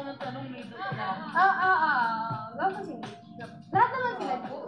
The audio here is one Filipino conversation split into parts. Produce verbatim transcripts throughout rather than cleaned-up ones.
ikaw nagtanong dito na. Ah, ah, ah. Gawin kasi. Lahat naman sila dito.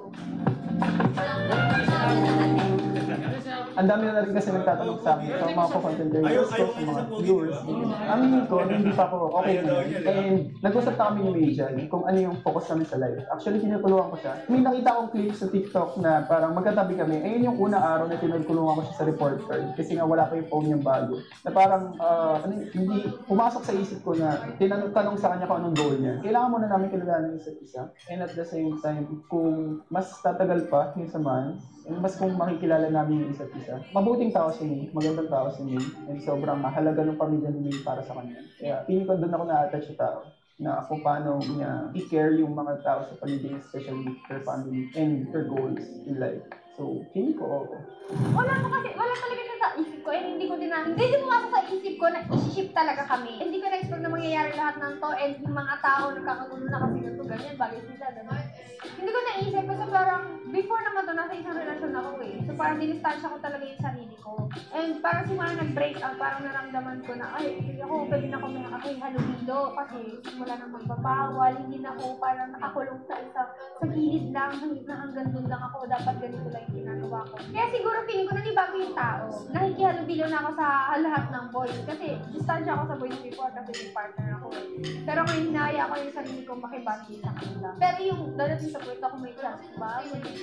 Ang dami na rin kasi nagtatanong sa akin sa mga content creators ko, sa mga viewers. Aminin ko, hindi pa ako okay na. And nag-usap na kami ni Major kung ano yung focus namin sa live. Actually, tinutulungan ko siya. May nakita akong clip sa TikTok na parang magkatabi kami. Ayun yung unang araw na tinutulungan ko siya sa report card. Kasi nga wala pa yung phone niyang bago. Na parang, uh, ano, hindi, pumasok sa isip ko na tinanong sa kanya kung anong goal niya. Kailangan muna namin kilalanin isa't isa. And at the same time, kung mas tatagal pa yung samahan, and mas kung makikilala namin yung isa't isa. Mabuting tao si May, magandang tao si May, and sobrang mahalaga ng pamilya ni May para sa kanya. Kaya piling ko doon ako na-attach sa tao, na kung paano niya i-care yung mga tao sa paligid, especially her family and her goals in life. So, piling ko okay. Wala mo kasi, wala talaga siya sa isip ko, and hindi ko din na, hindi din pumasok sa isip ko na isi-ship talaga kami. Hindi ko na-expect na mangyayari lahat ng to, and yung mga tao nagkakagulo na kasi ganito, ganyan, bagay sila, gano'n. Hindi ko naisip kasi parang, before naman to, nasa isang relasyon ako eh. So parang dinistansya ko talaga yung sarili ko. And parang simula nag-break up, parang naramdaman ko na, ay, hindi ako, pwede na ako may ako'y halubilo kasi simula nang magbabawal, hindi na ako parang nakakulong sa isa, sa gilid lang, na hanggang doon lang ako, dapat ganito lang yung ginagawa ko. Kaya siguro feeling ko nanibago yung tao. Nakikihalubilo na ako sa lahat ng boys kasi distansya ako sa boys before kasi may partner ako eh. Pero ngayon hinahaya ko yung sarili ko makibati sa kanila. Pero yung dadating sa point ako may chance ba?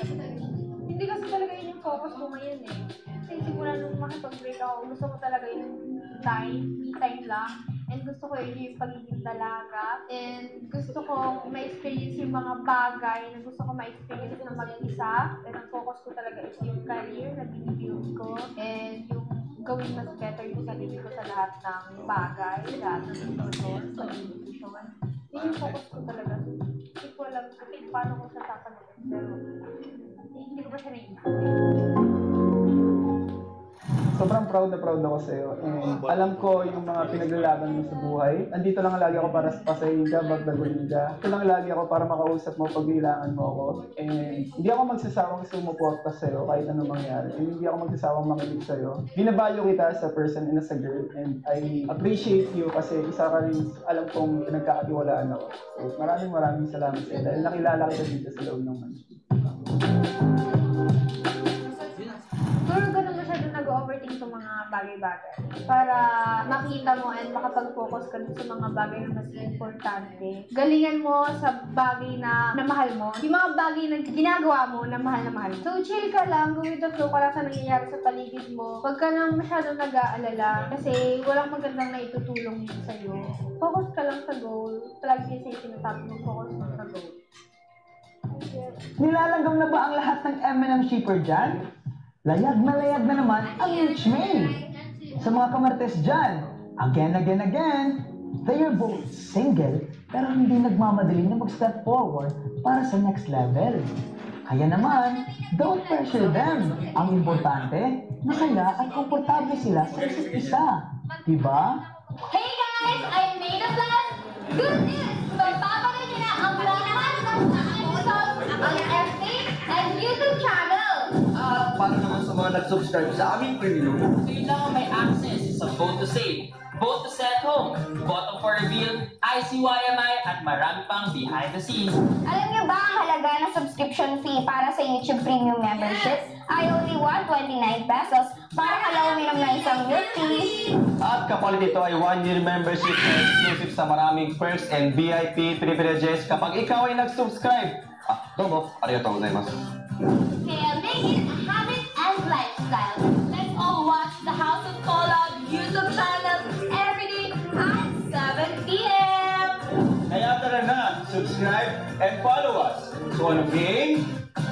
Hindi kasi talaga yun yung focus ko ngayon eh. Kasi simula nung makipag-break ako, gusto ko talaga yung time, me time lang. And gusto ko yun yung pagiging dalaga. And gusto ko ma-experience yung mga bagay na gusto ko ma-experience na mag-isa. And ang focus ko talaga is yung career na binibuild ko. And yung gawin mas better yung sarili ko sa lahat ng bagay, lahat ng situation, pag-decision. Yun yung focus ko talaga. Hindi ko alam kasi paano ko siya sasagutin. Pero hindi ko pa siya naiisip. Sobrang proud na proud ako sa'yo. And alam ko yung mga pinaglalaban mo sa buhay. Andito lang lagi ako para pasahin ka, bagdagulin ka. Ito lang lagi ako para makausap mo pag kailangan mo ako. And hindi ako magsasawang sumuporta sa'yo kahit anong mangyari. And hindi ako magsasawang makinig sa'yo. Binavalue kita as a person and as a girl. And I appreciate you kasi isa ka rin alam kong pinagkakatiwalaan ako. So maraming maraming salamat sa'yo dahil nakilala kita dito sa loob ng mansion. Siguro ganun masyado nag-overthink sa mga bagay-bagay. Para makita mo and makapag-focus ka sa mga bagay na mas importante. Galingan mo sa bagay na, na mahal mo. Yung mga bagay na ginagawa mo na mahal na mahal. So chill ka lang, go with the flow ka lang sa nangyayari sa paligid mo. Huwag ka nang masyado nag-aalala kasi walang magandang na itutulong yun sa'yo. Focus ka lang sa goal. Palagi sa'yo sinasabi mo, focus mo sa goal. Nilalanggam na ba ang lahat ng M and M shipper dyan? Layag na layag na naman ang Rich May. Sa mga kamartes dyan, again, again, again, they are both single pero hindi nagmamadali na mag-step forward para sa next level. Kaya naman, don't pressure them. Ang importante, masaya at komportable sila sa isa't isa. Diba? Hey guys! I made a plan! Good news! Magpapalit niyo na ang lahat ng episodes ang F B and YouTube channel! At para naman sa mga nag-subscribe sa aming premium, So yun lang ang may access sa Vote to Save, Vote to Set Home, Bottom for Reveal, I C Y M I, at marami pang behind the scenes. Alam niyo ba ang halaga ng subscription fee para sa YouTube Premium membership? Ay only one hundred twenty-nine pesos para kalaw uminom ng isang milk tea. At kapalit ito ay one-year membership na exclusive sa maraming perks and V I P privileges kapag ikaw ay nag-subscribe. Ah, domo, arigatou gozaimasu. Kaya make it a habit and lifestyle. Let's all watch the House of Fallout YouTube channel every day at seven p m Kaya tara na, subscribe and follow us. So ano game?